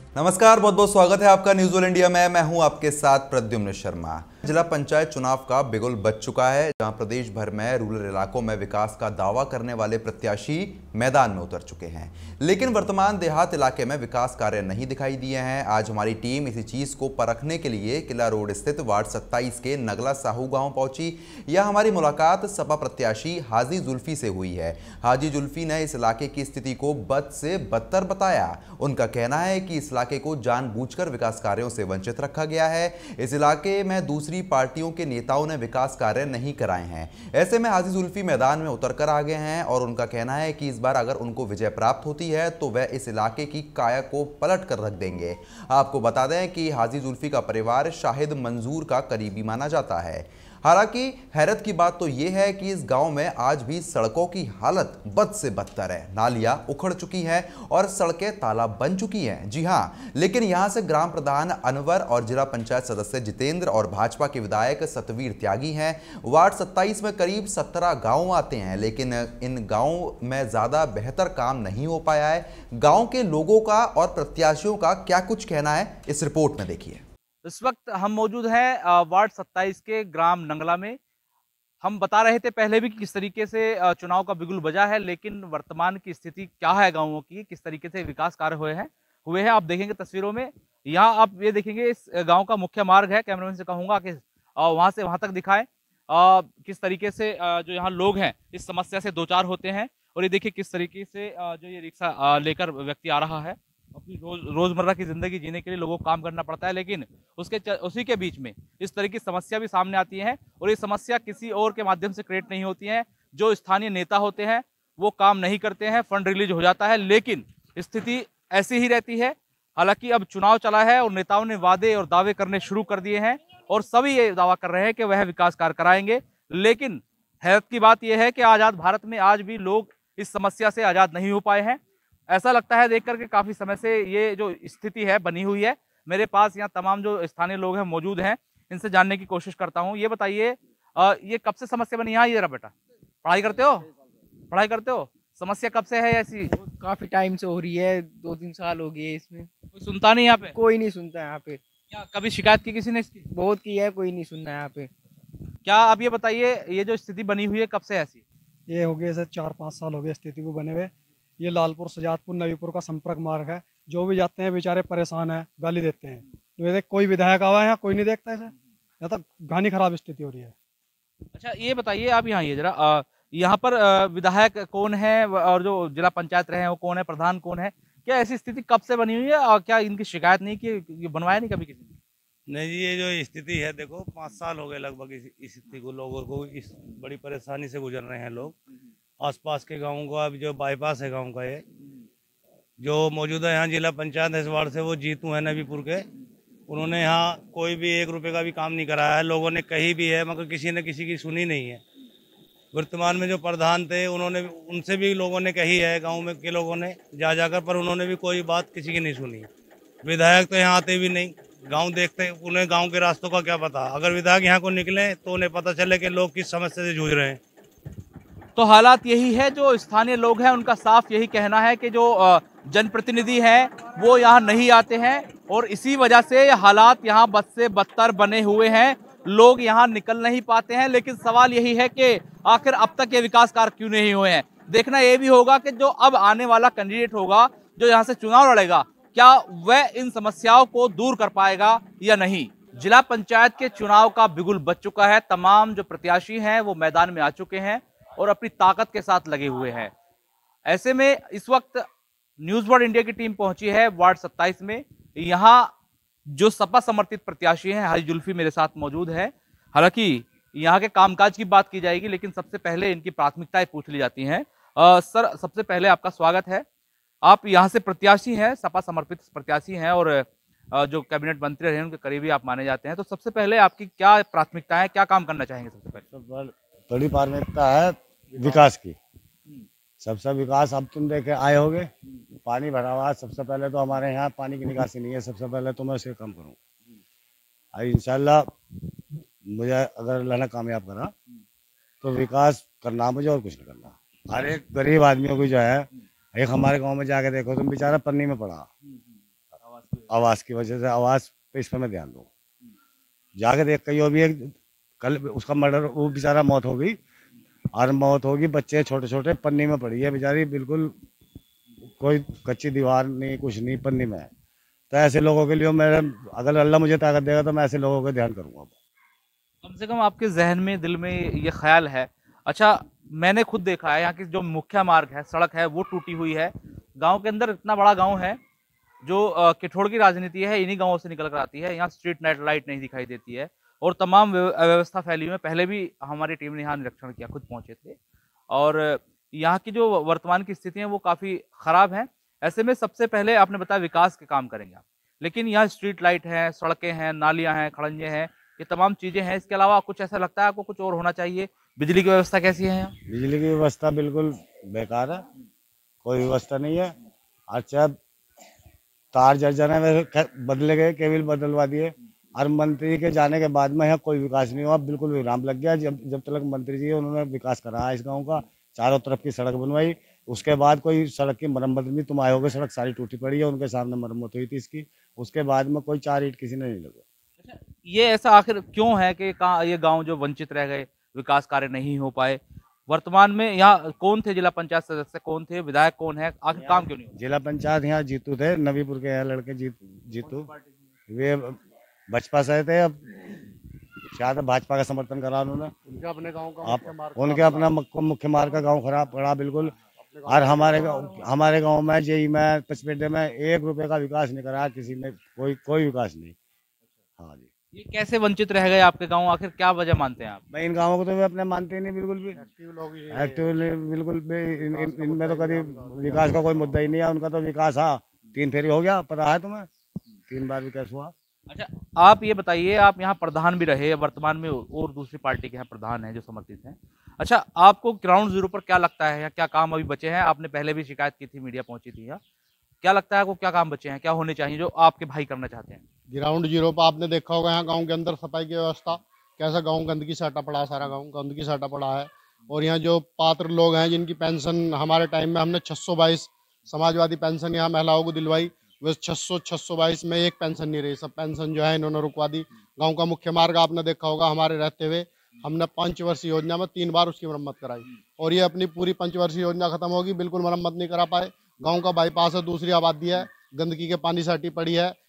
नमस्कार, बहुत बहुत स्वागत है आपका न्यूज़ ऑल इंडिया में। मैं हूं आपके साथ प्रद्युम्न शर्मा। जिला पंचायत चुनाव का बिगुल बज चुका है, जहां प्रदेश भर में रूरल इलाकों में विकास का दावा करने वाले प्रत्याशी मैदान में उतर चुके हैं, लेकिन वर्तमान देहात इलाके में विकास कार्य नहीं दिखाई दिए हैं। आज हमारी टीम इसी चीज को परखने के लिए किला रोड स्थित वार्ड 27 के नगला साहू गांव पहुंची। यह हमारी मुलाकात सपा प्रत्याशी हाजी जुल्फी से हुई है। हाजी जुल्फी ने इस इलाके की स्थिति को बद से बदतर बताया। उनका कहना है कि इस इलाके को जानबूझकर विकास कार्यों से वंचित रखा गया है। इस इलाके में दूसरी पार्टियों के नेताओं ने विकास कार्य नहीं कराए हैं। ऐसे में हाजी जुल्फी मैदान में उतरकर आ गए हैं और उनका कहना है कि इस बार अगर उनको विजय प्राप्त होती है तो वह इस इलाके की काया को पलट कर रख देंगे। आपको बता दें कि हाजी जुल्फी का परिवार शाहिद मंजूर का करीबी माना जाता है। हालांकि हैरत की बात तो यह है कि इस गांव में आज भी सड़कों की हालत बद से बदतर है। नालियां उखड़ चुकी हैं और सड़कें तालाब बन चुकी हैं। जी हां, लेकिन यहां से ग्राम प्रधान अनवर और जिला पंचायत सदस्य जितेंद्र और भाजपा के विधायक सतवीर त्यागी हैं। वार्ड 27 में करीब 17 गांव आते हैं, लेकिन इन गांव में ज्यादा बेहतर काम नहीं हो पाया है। गांव के लोगों का और प्रत्याशियों का क्या कुछ कहना है, इस रिपोर्ट में देखिए। इस वक्त हम मौजूद हैं वार्ड 27 के ग्राम नंगला में। हम बता रहे थे पहले भी कि किस तरीके से चुनाव का बिगुल बजा है, लेकिन वर्तमान की स्थिति क्या है गांवों की, किस तरीके से विकास कार्य हुए हैं आप देखेंगे तस्वीरों में। यहाँ आप ये देखेंगे, इस गांव का मुख्य मार्ग है। कैमरामैन से कहूंगा कि वहां से वहां तक दिखाएं किस तरीके से जो यहाँ लोग हैं इस समस्या से दो चार होते हैं। और ये देखिए किस तरीके से जो ये रिक्शा लेकर व्यक्ति आ रहा है। अपनी रोजमर्रा की जिंदगी जीने के लिए लोगों को काम करना पड़ता है, लेकिन उसी के बीच में इस तरह की समस्या भी सामने आती है। और ये समस्या किसी और के माध्यम से क्रिएट नहीं होती है। जो स्थानीय नेता होते हैं वो काम नहीं करते हैं, फंड रिलीज हो जाता है, लेकिन स्थिति ऐसी ही रहती है। हालांकि अब चुनाव चला है और नेताओं ने वादे और दावे करने शुरू कर दिए हैं और सभी ये दावा कर रहे हैं कि वह विकास कार्य कराएंगे। लेकिन हैरत की बात यह है कि आजाद भारत में आज भी लोग इस समस्या से आजाद नहीं हो पाए हैं। ऐसा लगता है देख करके काफी समय से ये जो स्थिति है बनी हुई है। मेरे पास यहाँ तमाम जो स्थानीय लोग हैं मौजूद हैं, इनसे जानने की कोशिश करता हूँ। ये बताइए, ये कब से समस्या बनी? यहाँ जरा बेटा, पढ़ाई करते हो? पढ़ाई करते हो? समस्या कब से है ऐसी? काफी टाइम से हो रही है, 2-3 साल हो गए इसमें। कोई सुनता नहीं यहाँ पे? कोई नहीं सुनता यहाँ पे। क्या कभी शिकायत की किसी ने इसकी? बहुत की है, कोई नहीं सुनना यहाँ पे। क्या अब ये बताइए, ये जो स्थिति बनी हुई है कब से ऐसी? ये हो गए सर 4-5 साल हो गए स्थिति को बने हुए। ये लालपुर सजादपुर नवीपुर का संपर्क मार्ग है। जो भी जाते हैं बेचारे परेशान है, गाली देते हैं। तो ये कोई विधायक आवा है यहाँ, कोई नहीं देखता इसे। यहाँ तक घनी खराब स्थिति हो रही है। अच्छा ये बताइए, आप यहाँ ये जरा यहाँ पर विधायक कौन है और जो जिला पंचायत रहे हैं वो कौन है, प्रधान कौन है? क्या ऐसी स्थिति कब से बनी हुई है और क्या इनकी शिकायत नहीं की, बनवाया नहीं कभी किसी ने? नहीं जी, ये जो स्थिति है देखो 5 साल हो गए लगभग इस स्थिति को, लोगों को इस बड़ी परेशानी से गुजर रहे हैं लोग। आसपास के गाँवों का अब जो बाईपास है गांव का, ये जो मौजूदा यहाँ जिला पंचायत है इस वार्ड से, वो जीतू है नबीपुर के। उन्होंने यहाँ कोई भी 1 रुपये का भी काम नहीं कराया है। लोगों ने कही भी है मगर किसी ने किसी की सुनी नहीं है। वर्तमान में जो प्रधान थे उन्होंने, उनसे भी लोगों ने कही है, गाँव में के लोगों ने जा जाकर, पर उन्होंने भी कोई बात किसी की नहीं सुनी। विधायक तो यहाँ आते भी नहीं, गांव देखते, उन्हें गांव के रास्तों का क्या पता। अगर विधायक यहाँ को निकले तो उन्हें पता चले कि लोग किस समस्या से जूझ रहे हैं। तो हालात यही है, जो स्थानीय लोग हैं उनका साफ यही कहना है कि जो जनप्रतिनिधि हैं वो यहाँ नहीं आते हैं और इसी वजह से हालात यहाँ बद से बदतर बने हुए हैं। लोग यहाँ निकल नहीं पाते हैं, लेकिन सवाल यही है कि आखिर अब तक ये विकास कार्य क्यों नहीं हुए हैं। देखना ये भी होगा कि जो अब आने वाला कैंडिडेट होगा, जो यहाँ से चुनाव लड़ेगा, क्या वह इन समस्याओं को दूर कर पाएगा या नहीं। जिला पंचायत के चुनाव का बिगुल बज चुका है। तमाम जो प्रत्याशी हैं वो मैदान में आ चुके हैं और अपनी ताकत के साथ लगे हुए हैं। ऐसे में इस वक्त न्यूज वर्ल्ड इंडिया की टीम पहुंची है वार्ड 27 में। यहाँ जो सपा समर्थित प्रत्याशी हैं हाजी जुल्फी मेरे साथ मौजूद है। हालांकि यहाँ के कामकाज की बात की जाएगी, लेकिन सबसे पहले इनकी प्राथमिकताएं पूछ ली जाती हैं। सर, सबसे पहले आपका स्वागत है। आप यहाँ से प्रत्याशी हैं, सपा समर्पित प्रत्याशी हैं और जो कैबिनेट मंत्री रहे हैं उनके करीबी आप माने जाते हैं। तो सबसे पहले आपकी क्या प्राथमिकता है, क्या काम करना चाहेंगे? सबसे पहले बड़ी प्राथमिकता है विकास की। सबसे विकास अब तुम देखे आए होगे, पानी भरा हुआ है। सबसे पहले तो हमारे यहाँ पानी की निकासी नहीं है। सबसे पहले तो मैं उसे कम करूँ। इंशाल्लाह मुझे अगर अल्लाह ने कामयाब करा तो विकास करना मुझे, और कुछ नहीं करना। हर एक गरीब आदमियों को जो है, एक हमारे गांव में जाके देखो तुम, बेचारा पन्नी में पड़ा। आवास की वजह से, आवास पे इस पर मैं ध्यान दूँ। जाके देख कहीं भी एक कल उसका मर्डर, वो बेचारा मौत हो गई और मौत होगी, बच्चे छोटे छोटे पन्नी में पड़ी है बेचारी, बिल्कुल कोई कच्ची दीवार नहीं, कुछ नहीं, पन्नी में है। तो ऐसे लोगों के लिए मेरा, अगर अल्लाह मुझे ताकत देगा तो मैं ऐसे लोगों का ध्यान करूँगा। कम से कम आपके जहन में, दिल में ये ख्याल है। अच्छा, मैंने खुद देखा है यहाँ की जो मुख्य मार्ग है, सड़क है, वो टूटी हुई है। गांव के अंदर, इतना बड़ा गांव है, जो किठोड़ की राजनीति है इन्हीं गांवों से निकल कर आती है। यहाँ स्ट्रीट नाइट लाइट नहीं दिखाई देती है और तमाम अव्यवस्था फैली हुई है। पहले भी हमारी टीम ने यहाँ निरीक्षण किया, खुद पहुंचे थे, और यहाँ की जो वर्तमान की स्थिति है वो काफी खराब है। ऐसे में सबसे पहले आपने बताया विकास के काम करेंगे आप, लेकिन यहाँ स्ट्रीट लाइट है, सड़कें हैं, नालियां हैं, खड़ंजे हैं, ये तमाम चीजें हैं। इसके अलावा कुछ ऐसा लगता है आपको कुछ और होना चाहिए? बिजली की व्यवस्था कैसी है यहाँ? बिजली की व्यवस्था बिल्कुल बेकार है, कोई व्यवस्था नहीं है। अच्छा, तार जल जाने में बदले गए, केबल बदलवा दिए, और मंत्री के जाने के बाद में यहाँ कोई विकास नहीं हुआ, बिल्कुल विराम लग गया। जब तक मंत्री जी उन्होंने विकास कराया इस गांव का, चारों तरफ की सड़क बनवाई, उसके बाद कोई सड़क की मरम्मत नहीं। तुम आए होगे, सड़क सारी टूटी पड़ी है, उनके सामने मरम्मत हुई थी इसकी, उसके बाद में कोई 4 ईंट किसी ने नहीं लगा। अच्छा, ये ऐसा आखिर क्यों है कि ये गांव जो वंचित रह गए, विकास कार्य नहीं हो पाए? वर्तमान में यहाँ कौन थे? जिला पंचायत सदस्य कौन थे? विधायक कौन है? आखिर काम क्यों नहीं हुआ? जिला पंचायत यहाँ जीतू थे, नवीपुर के यहाँ लड़के जीतू, वे भाजपा से थे। अब शायद भाजपा का समर्थन करा उन्होंने। उनके अपने गांव का उनके अपना मुख्य मार्ग का गांव खराब पड़ा बिल्कुल। और हमारे गांव में जेई में पचपेटे में 1 रुपए का विकास नहीं करा किसी ने, कोई विकास नहीं। हाँ जी, ये कैसे वंचित रह गए आपके गांव? आखिर क्या वजह मानते हैं आप? मैं इन गाँवों को तो वे अपने मानते ही नहीं, बिल्कुल भी एक्टिव बिल्कुल भी। इनमें तो कभी विकास का कोई मुद्दा ही नहीं है। उनका तो विकास, हाँ, 3 फेरी हो गया, पता है तुम्हें, 3 बार विकास हुआ। अच्छा, आप ये बताइए, आप यहाँ प्रधान भी रहे, वर्तमान में और दूसरी पार्टी के यहाँ प्रधान हैं जो समर्थित हैं। अच्छा, आपको ग्राउंड जीरो पर क्या लगता है, यहाँ क्या काम अभी बचे हैं? आपने पहले भी शिकायत की थी, मीडिया पहुंची थी यहाँ, क्या लगता है आपको, क्या काम बचे हैं, क्या होने चाहिए जो आपके भाई करना चाहते हैं? ग्राउंड जीरो पर आपने देखा होगा यहाँ गांव के अंदर सफाई की व्यवस्था कैसा, गांव गंदगी से हटा पड़ा है, सारा गांव गंदगी से हटा पड़ा है। और यहाँ जो पात्र लोग हैं जिनकी पेंशन हमारे टाइम में हमने 622 समाजवादी पेंशन यहाँ महिलाओं को दिलवाई, वह 622 में एक पेंशन नहीं रही, सब पेंशन जो है इन्होंने रुकवा दी। गाँव का मुख्य मार्ग आपने देखा होगा, हमारे रहते हुए हमने 5 वर्षीय योजना में 3 बार उसकी मरम्मत कराई, और ये अपनी पूरी 5 वर्षीय योजना खत्म होगी, बिल्कुल मरम्मत नहीं करा पाए। गांव का बाईपास है, दूसरी आबादी है, गंदगी के पानी से हटी पड़ी है,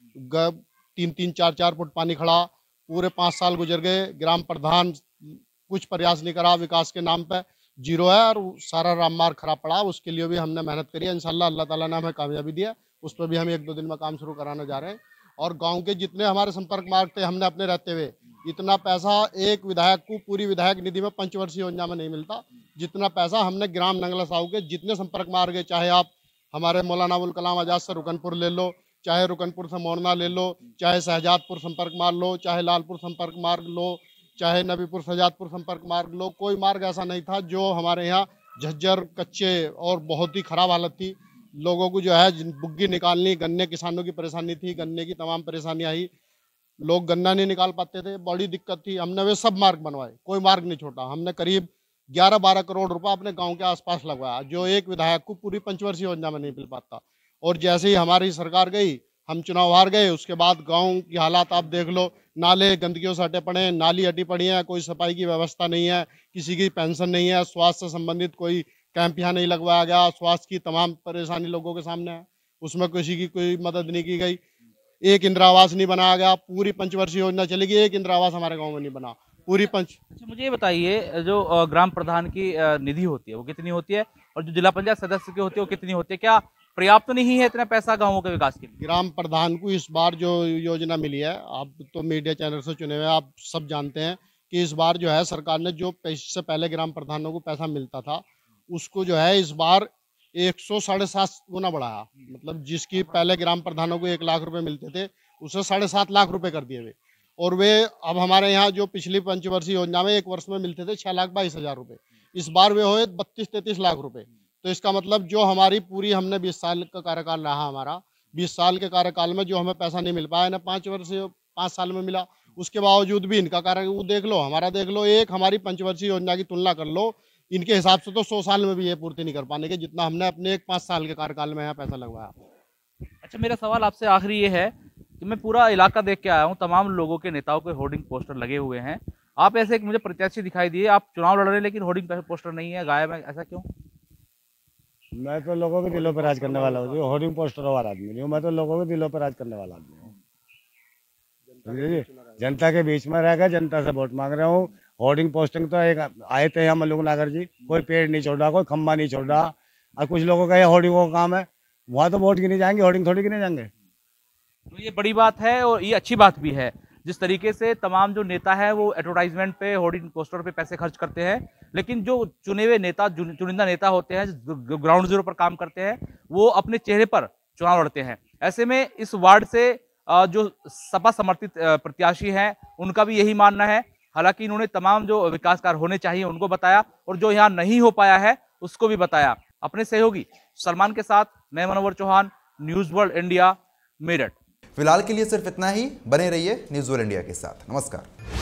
3-3, 4-4 फुट पानी खड़ा, पूरे 5 साल गुजर गए। ग्राम प्रधान कुछ प्रयास नहीं करा, विकास के नाम पे जीरो है, और सारा राम मार्ग खराब पड़ा। उसके लिए भी हमने मेहनत करी है, इंशाल्लाह अल्लाह ताला ने हमें कामयाबी दी है, उस पर भी हम 1-2 दिन में काम शुरू कराने जा रहे हैं। और गाँव के जितने हमारे संपर्क मार्ग थे, हमने अपने रहते हुए इतना पैसा एक विधायक को पूरी विधायक निधि में 5 वर्षीय योजना में नहीं मिलता, जितना पैसा हमने ग्राम नंगला साहू के जितने संपर्क मार्ग है, चाहे आप हमारे मौलाना अबुल कलाम आजाद से रुकनपुर ले लो, चाहे रुकनपुर से मोरना ले लो, चाहे शहजादपुर संपर्क मार्ग लो, चाहे लालपुर संपर्क मार्ग लो, चाहे नबीपुर शहजादपुर संपर्क मार्ग लो, कोई मार्ग ऐसा नहीं था जो हमारे यहाँ झज्जर कच्चे और बहुत ही खराब हालत थी। लोगों को जो है बुग्गी निकालनी, गन्ने किसानों की परेशानी थी, गन्ने की तमाम परेशानी आई, लोग गन्ना नहीं निकाल पाते थे, बड़ी दिक्कत थी। हमने वे सब मार्ग बनवाए, कोई मार्ग नहीं छोड़ा। हमने करीब 11-12 करोड़ रुपए अपने गांव के आसपास लगवाया, जो एक विधायक को पूरी 5 वर्षीय योजना में नहीं मिल पाता। और जैसे ही हमारी सरकार गई, हम चुनाव हार गए, उसके बाद गांव की हालात आप देख लो, नाले गंदगियों से हटे पड़े हैं, नाली हटी पड़ी है, कोई सफाई की व्यवस्था नहीं है, किसी की पेंशन नहीं है, स्वास्थ्य से संबंधित कोई कैंप यहाँ नहीं लगवाया गया, स्वास्थ्य की तमाम परेशानी लोगों के सामने है, उसमें किसी की कोई मदद नहीं की गई। एक इंदिरा आवास नहीं बनाया गया, पूरी 5 वर्षीय योजना चलेगी, एक इंदिरा आवास हमारे गाँव में नहीं बना, पूरी 5। अच्छा, मुझे ये बताइए, जो ग्राम प्रधान की निधि होती है वो कितनी होती है, और जो जिला पंचायत सदस्य की होती है वो कितनी होती है? क्या पर्याप्त तो नहीं है इतना पैसा गाँवों के विकास के लिए? ग्राम प्रधान को इस बार जो योजना मिली है, आप तो मीडिया चैनल से चुने हुए, आप सब जानते हैं कि इस बार जो है सरकार ने जो पैसे से पहले ग्राम प्रधानों को पैसा मिलता था, उसको जो है इस बार 107.5 गुना बढ़ाया। मतलब जिसकी पहले ग्राम प्रधानों को 1 लाख रुपए मिलते थे, उसे 7.5 लाख रुपए कर दिए हुए। और वे अब हमारे यहाँ जो पिछली 5 वर्षीय योजना में 1 वर्ष में मिलते थे 6,22,000 रुपए, इस बार वे हुए 32-33 लाख रुपए। तो इसका मतलब जो हमारी पूरी हमने 20 साल का कार्यकाल रहा, हमारा 20 साल के कार्यकाल में जो हमें पैसा नहीं मिल पाया ना 5 साल में मिला, उसके बावजूद भी इनका कार्य वो देख लो, हमारा देख लो, एक हमारी 5 वर्षीय योजना की तुलना कर लो, इनके हिसाब से तो 100 साल में भी ये पूर्ति नहीं कर पाने के, जितना हमने अपने 5 साल के कार्यकाल में यहाँ पैसा लगवाया। अच्छा, मेरा सवाल आपसे आखिरी ये है कि मैं पूरा इलाका देख के आया हूँ, तमाम लोगों के नेताओं के होर्डिंग पोस्टर लगे हुए हैं। आप ऐसे एक मुझे प्रत्याशी दिखाई दिए, आप चुनाव लड़ रहे हैं लेकिन होर्डिंग पोस्टर नहीं है, गायब है, ऐसा क्यों? मैं तो लोगों के दिलों पर राज करने वाला हूँ, जो होर्डिंग पोस्टर वाला आदमी नहीं हूँ। मैं तो लोगों के दिलों पर राज करने वाला आदमी हूँ। समझिए, जनता के बीच में रहकर जनता से वोट मांग रहा हूँ। होर्डिंग पोस्टिंग तो एक आए थे यहाँ मल्लुक नागर जी, कोई पेड़ नहीं छोड़ रहा, कोई खम्बा नहीं छोड़ रहा, और कुछ लोगों का ये होर्डिंगों का काम है। वहाँ तो वोट गिने जाएंगे, होर्डिंग थोड़ी गिने जाएंगे। तो ये बड़ी बात है और ये अच्छी बात भी है, जिस तरीके से तमाम जो नेता है वो एडवर्टाइजमेंट पे, होर्डिंग पोस्टर पे पैसे खर्च करते हैं, लेकिन जो चुने हुए नेता, चुनिंदा नेता होते हैं, जो ग्राउंड जीरो पर काम करते हैं, वो अपने चेहरे पर चुनाव लड़ते हैं। ऐसे में इस वार्ड से जो सपा समर्थित प्रत्याशी हैं, उनका भी यही मानना है। हालांकि इन्होंने तमाम जो विकास कार्य होने चाहिए उनको बताया, और जो यहाँ नहीं हो पाया है उसको भी बताया। अपने सहयोगी सलमान के साथ मैं Manowar Chauhan, news world India, Meerut. फिलहाल के लिए सिर्फ इतना ही। बने रहिए न्यूज़ वर्ल्ड इंडिया के साथ। नमस्कार।